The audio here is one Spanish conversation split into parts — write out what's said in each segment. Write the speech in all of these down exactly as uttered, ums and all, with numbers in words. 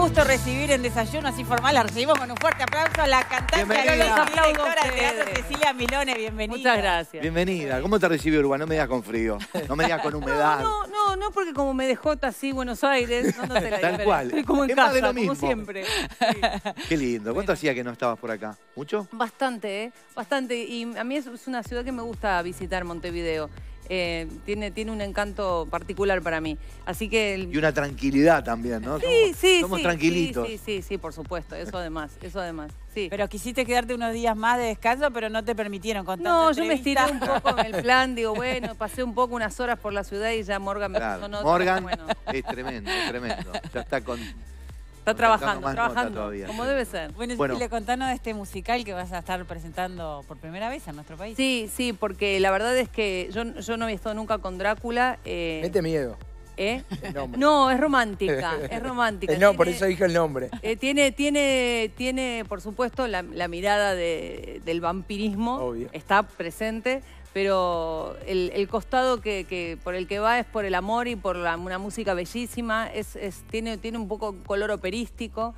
gusto recibir en Desayuno Así Formal. La recibimos con un fuerte aplauso a la cantante y directora de teatro Cecilia Milone. Bienvenida. Muchas gracias. Bienvenida. ¿Cómo te recibió Uruguay? No me digas con frío, no me digas con humedad. No, no, no, no, porque como me dejó así Buenos Aires, no noté la Tal diferencia. cual. Estoy como en Es más de casa, lo mismo. como siempre. Sí. Qué lindo. ¿Cuánto hacía que no estabas por acá? ¿Mucho? Bastante, ¿eh? Bastante. Y a mí es una ciudad que me gusta visitar, Montevideo. Eh, tiene, tiene un encanto particular para mí. Así que... El... Y una tranquilidad también, ¿no? Sí, somos, sí, somos sí, tranquilitos. Sí, sí, sí, sí, por supuesto. Eso además, eso además. Sí. Pero quisiste quedarte unos días más de descanso, pero no te permitieron con tanta No, yo me estiré entrevista. un poco en el plan. Digo, bueno, pasé un poco unas horas por la ciudad y ya Morgan me Claro. puso nota. Morgan Bueno, es tremendo, es tremendo. Ya está con... está trabajando, más nota trabajando, todavía. como debe ser. Bueno, Bueno. Cecilia, contanos de este musical que vas a estar presentando por primera vez en nuestro país. Sí, sí, porque la verdad es que yo, yo no había estado nunca con Drácula. Eh, Mete miedo. ¿eh? El nombre. No, es romántica, es romántica. Eh, no, por Tiene- eso dije el nombre. Eh, tiene, tiene, tiene, por supuesto, la, la mirada de- del vampirismo. Obvio. Está presente, pero el, el costado que, que por el que va es por el amor y por la- una música bellísima. Es, es- tiene, tiene un poco color operístico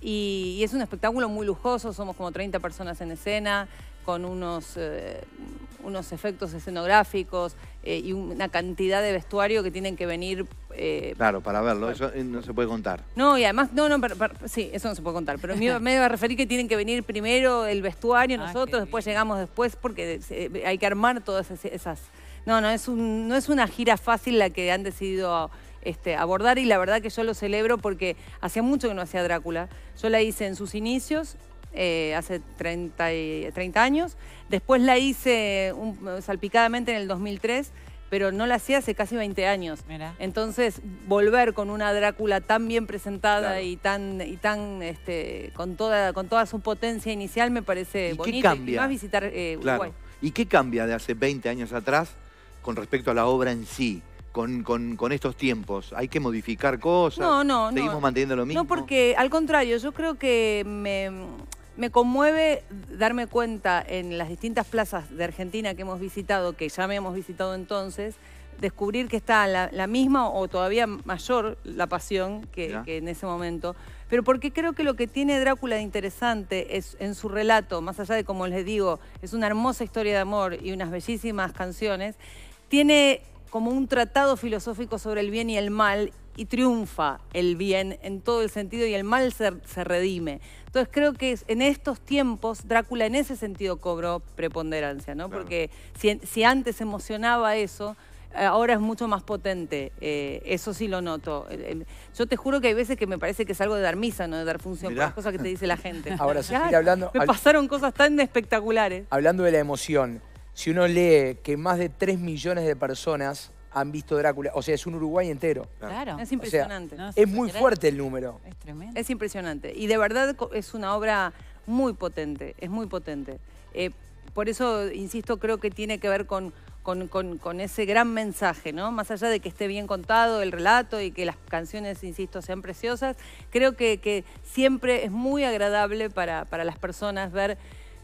y, y es un espectáculo muy lujoso. Somos como treinta personas en escena, con unos, eh, unos efectos escenográficos eh, y una cantidad de vestuario que tienen que venir... eh, Claro, para verlo, eso eh, no se puede contar. no, y además, no, no, per- per- sí, eso no se puede contar, pero me iba, me iba a referir que tienen que venir primero el vestuario, Ah, nosotros, qué después bien. llegamos después, porque se- hay que armar todas esas... esas- no, no es, un, no es una gira fácil la que han decidido este, abordar y la verdad que yo lo celebro porque hacía mucho que no hacía Drácula. Yo la hice en sus inicios, eh, hace treinta, y- treinta años, después la hice un- salpicadamente en el dos mil tres, pero no la hacía hace casi veinte años. Mirá. Entonces, volver con una Drácula tan bien presentada Claro. y tan, y tan este, con, toda, con toda su potencia inicial me parece ¿Y qué bonito. cambia? Y más visitar eh, Claro. Uruguay. ¿Y qué cambia de hace veinte años atrás con respecto a la obra en sí? Con, con, con estos tiempos, ¿hay que modificar cosas? No, no, no. ¿Seguimos manteniendo lo mismo? No, porque al contrario, yo creo que me, me conmueve darme cuenta en las distintas plazas de Argentina que hemos visitado, que ya me hemos visitado entonces, descubrir que está la, la misma o todavía mayor la pasión que, Mirá. que en ese momento. Pero porque creo que lo que tiene Drácula de interesante es en su relato, más allá de, como les digo, es una hermosa historia de amor y unas bellísimas canciones, tiene como un tratado filosófico sobre el bien y el mal y triunfa el bien en todo el sentido y el mal se, se redime. Entonces creo que es- en estos tiempos Drácula en ese sentido cobró preponderancia, ¿no? Claro. Porque si, si antes emocionaba eso, eh, ahora es mucho más potente. Eh, eso sí lo noto. Eh, eh, Yo te juro que hay veces que me parece que es algo de dar misa, no de dar función, por Mirá. las cosas que te dice la gente. Ahora, Cecilia, Claro, hablando- Me hab- pasaron cosas tan espectaculares. Hablando de la emoción, si uno lee que más de tres millones de personas han visto Drácula, o sea, es un Uruguay entero. Claro. Es impresionante. No, Es muy ¿se fuerte el número. Es tremendo. Es impresionante. Y de verdad co- es una obra muy potente, es muy potente. Eh, por eso, insisto, creo que tiene que ver con, con, con- con ese gran mensaje, ¿no? Más allá de que esté bien contado el relato y que las canciones, insisto, sean preciosas, creo que, que siempre es muy agradable para, para las personas ver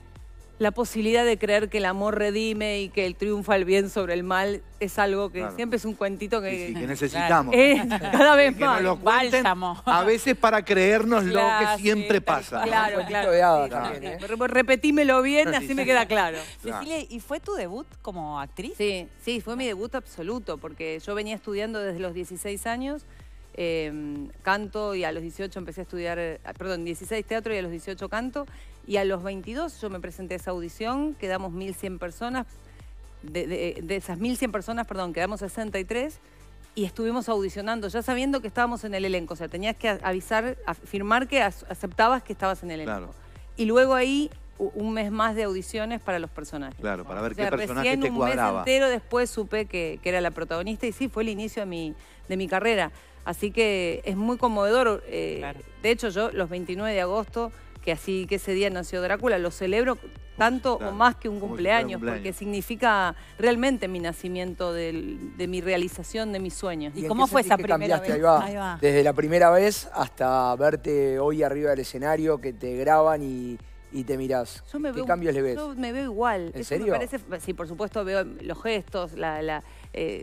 la posibilidad de creer que el amor redime y que el triunfa el bien sobre el mal es algo que Claro. siempre es un cuentito que, Sí, sí, que necesitamos. es cada vez Que nos más. lo cuenten, Bálsamo. a veces para creernos lo Claro, que siempre sí, tal pasa. cual. ¿no? Claro, cuentito claro. de hadas sí, también, sí. ¿eh? Re- Repetímelo bien, Sí, así sí, me sí. queda claro. Claro. Cecilia, ¿y fue tu debut como actriz? Sí, sí, fue mi debut absoluto, porque yo venía estudiando desde los dieciséis años, eh, canto, y a los dieciocho empecé a estudiar, eh, perdón, dieciséis teatro y a los dieciocho canto, y a los veintidós yo me presenté a esa audición, quedamos mil cien personas, de, de- de esas mil cien personas, perdón, quedamos sesenta y tres, y estuvimos audicionando, ya sabiendo que estábamos en el elenco, o sea, tenías que a- avisar, a- firmar que as- aceptabas que estabas en el elenco. Claro. Y luego ahí u- un mes más de audiciones para los personajes. Claro, para ver O sea, qué personaje recién te un cuadraba. mes entero después supe que, que era la protagonista y sí, fue el inicio de mi, de mi carrera. Así que es muy conmovedor. eh, Claro. De hecho, yo los veintinueve de agosto, que así que ese día nació Drácula, lo celebro tanto Claro, o más que un como si fuera un cumpleaños, cumpleaños. porque significa realmente mi nacimiento, del- de mi realización de mis sueños. ¿Y en cómo qué fue sentís esa que primera cambiaste? vez? Ahí va. Ahí va. Desde la primera vez hasta verte hoy arriba del escenario, que te graban y, y te mirás. Yo me ¿Qué veo, cambios le ves? Yo me veo igual. ¿En Eso me serio? parece- sí, por supuesto, veo los gestos, la, la, eh,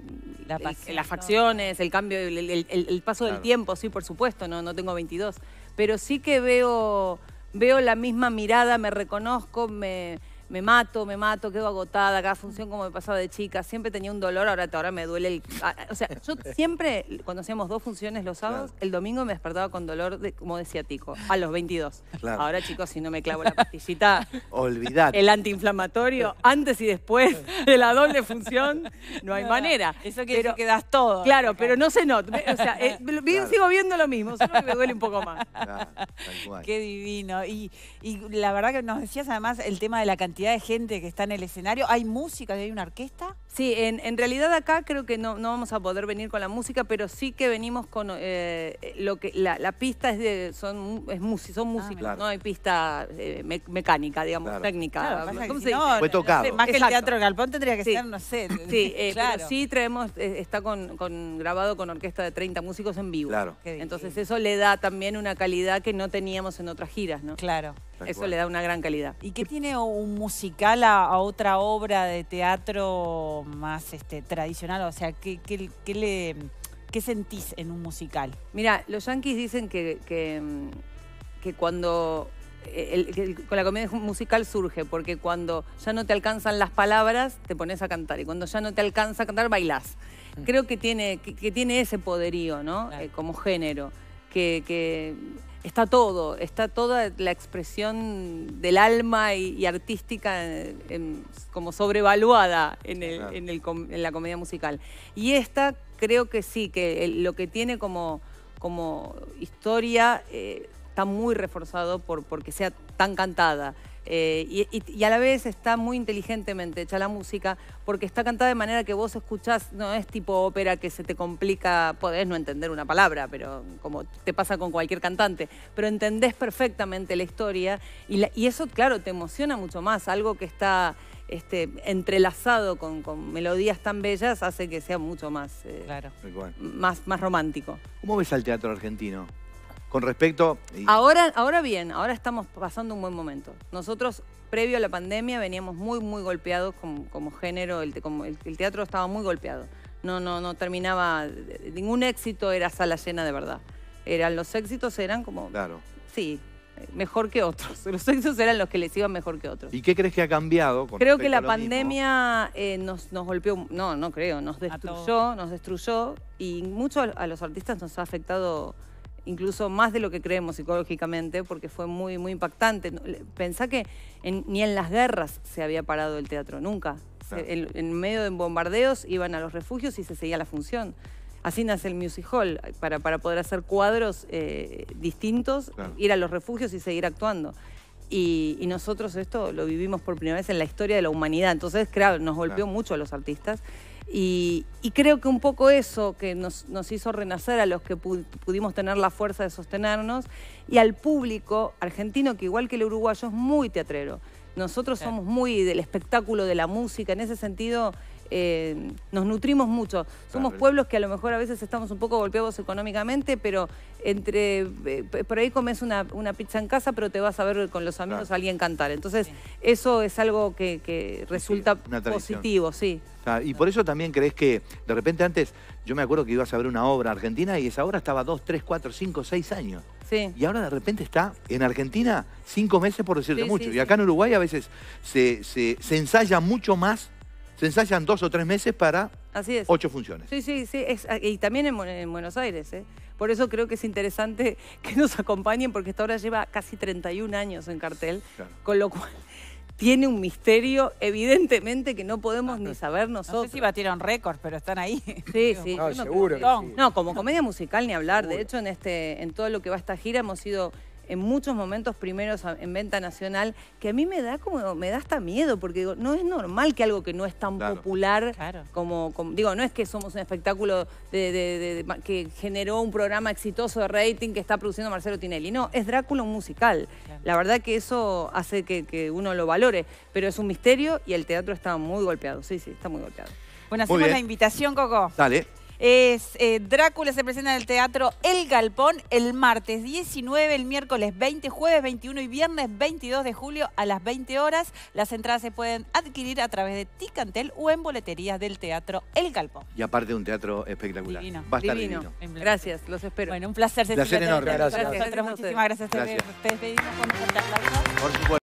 La el- pasión, las facciones, el cambio, el, el- el- el paso Claro. del tiempo, sí, por supuesto, no, no tengo veintidós. Pero sí que veo, veo la misma mirada, me reconozco, me, me mato, me mato, quedo agotada, cada función como me pasaba de chica, siempre tenía un dolor, ahora, ahora me duele el... ah, O sea, yo siempre, cuando hacíamos dos funciones los sábados, Claro. el domingo me despertaba con dolor, de, como de ciático, a los veintidós. Claro. Ahora, chicos, si no me clavo la pastillita, Olvidate. el antiinflamatorio, antes y después de la doble función, no hay No, manera. Eso quiere Pero- decir que das todo. Claro, pero no se nota. O sea, eh, vi- Claro. sigo viendo lo mismo, solo que me duele un poco más. Claro, tal cual. Qué divino. Y, y la verdad que nos decías además el tema de la cantidad de gente que está en el escenario. ¿Hay música? ¿Hay una orquesta? Sí, en, en realidad acá creo que no, no vamos a poder venir con la música, pero sí que venimos con eh, lo que la, la pista es de son es música, son músicos, claro. no hay pista eh, me- mecánica, digamos, Claro. técnica. Claro, pasa que ¿Cómo si se dice? no, Fue no tocado. sé, más que el Exacto. Teatro Galpón tendría que Sí. ser, no sé. Sí, eh, claro. pero sí traemos, eh, está con, con- grabado con orquesta de treinta músicos en vivo. Claro. Qué Entonces divino. eso le da también una calidad que no teníamos en otras giras, ¿no? Claro. Tal Eso cual. le da una gran calidad. ¿Y qué tiene un musical a, a otra obra de teatro más este, tradicional? O sea, ¿qué, qué, qué le, qué sentís en un musical? Mira, los yanquis dicen que, que, mm, que cuando el- que el- con la comedia musical surge, porque cuando ya no te alcanzan las palabras, te pones a cantar, y cuando ya no te alcanza a cantar, bailás. Creo que tiene, que, que tiene ese poderío, ¿no? Claro. Eh, como género, que, que está todo, está toda la expresión del alma y, y artística en- en- como sobrevaluada en, el- Claro. en el com- en la comedia musical. Y esta creo que sí, que el- lo que tiene como, como historia eh, está muy reforzado por porque sea tan cantada. Eh, y, y- y a la vez está muy inteligentemente hecha la música porque está cantada de manera que vos escuchás, no es tipo ópera que se te complica, podés no entender una palabra, pero como te pasa con cualquier cantante, pero entendés perfectamente la historia y, la- y eso, claro, te emociona mucho más, algo que está este, entrelazado con, con melodías tan bellas hace que sea mucho más, eh, Claro. Tal cual. más, más romántico. ¿Cómo ves al teatro argentino? Con respecto... y- Ahora, ahora bien, ahora estamos pasando un buen momento. Nosotros, previo a la pandemia, veníamos muy, muy golpeados como, como género, el, te- como el, el teatro estaba muy golpeado. No, no, no terminaba, ningún éxito era sala llena de verdad. Eran, los éxitos eran como, Claro. sí, mejor que otros. Los éxitos eran los que les iban mejor que otros. ¿Y qué crees que ha cambiado? con Creo que respecto la a lo mismo? pandemia eh, nos, nos golpeó, no, no creo, nos destruyó, nos destruyó y mucho a, a los artistas nos ha afectado incluso más de lo que creemos psicológicamente porque fue muy, muy impactante. Pensá que en- ni en las guerras se había parado el teatro, nunca. Se- Claro. en, en medio de bombardeos iban a los refugios y se seguía la función. Así nace el Music Hall, para, para poder hacer cuadros eh, distintos, Claro. ir a los refugios y seguir actuando. Y, y nosotros esto lo vivimos por primera vez en la historia de la humanidad. Entonces, claro, nos golpeó Claro. mucho a los artistas. Y, y creo que un poco eso que nos, nos hizo renacer a los que pu- pudimos tener la fuerza de sostenernos y al público argentino, que igual que el uruguayo es muy teatrero. Nosotros Claro. somos muy del espectáculo, de la música. En ese sentido, eh, nos nutrimos mucho. Somos Claro. pueblos que a lo mejor a veces estamos un poco golpeados económicamente, pero entre eh, p- por ahí comes una, una pizza en casa, pero te vas a ver con los amigos Claro. a alguien cantar. Entonces, Sí. eso es algo que, que resulta una tradición. positivo, sí. Ah, y por eso también crees que de repente antes, yo me acuerdo que ibas a ver una obra argentina y esa obra estaba dos, tres, cuatro, cinco, seis años. Sí. Y ahora de repente está en Argentina cinco meses por decirte Sí, mucho. sí, y sí. acá en Uruguay a veces se, se, se ensaya mucho más, se ensayan dos o tres meses para Así es. ocho funciones. Sí, sí, sí. es- y también en, Bu- en Buenos Aires, ¿eh? Por eso creo que es interesante que nos acompañen, porque esta obra lleva casi treinta y un años en cartel, Claro. con lo cual tiene un misterio, evidentemente, que no podemos ni saber No nosotros. sé si batieron récords, pero están ahí. Sí, sí. No, yo no seguro creo que sí. No, como comedia musical ni hablar. De Seguro. hecho, en este, en todo lo que va esta gira hemos sido en muchos momentos primeros a- en venta nacional, que a mí me da como, me da hasta miedo, porque digo, no es normal que algo que no es tan Claro. popular Claro. como, como- digo, no es que somos un espectáculo de, de- de- de- que generó un programa exitoso de rating que está produciendo Marcelo Tinelli. No, es Drácula un musical. Claro. La verdad que eso hace que, que uno lo valore, pero es un misterio y el teatro está muy golpeado. Sí, sí, está muy golpeado. Bueno, Muy hacemos bien. la invitación, Coco. Dale. Es, eh, Drácula se presenta en el Teatro El Galpón el martes diecinueve, el miércoles veinte, jueves veintiuno y viernes veintidós de julio a las veinte horas. Las entradas se pueden adquirir a través de Ticantel o en boleterías del Teatro El Galpón. Y aparte de un teatro espectacular. Divino. Va a estar Divino. divino. Gracias, los espero. Bueno, un placer. Placer Cecilia, enorme. tenerte con Gracias. nosotros. Gracias a ustedes. Muchísimas gracias. Gracias. Te despedimos con un fuerte aplauso. Por supuesto.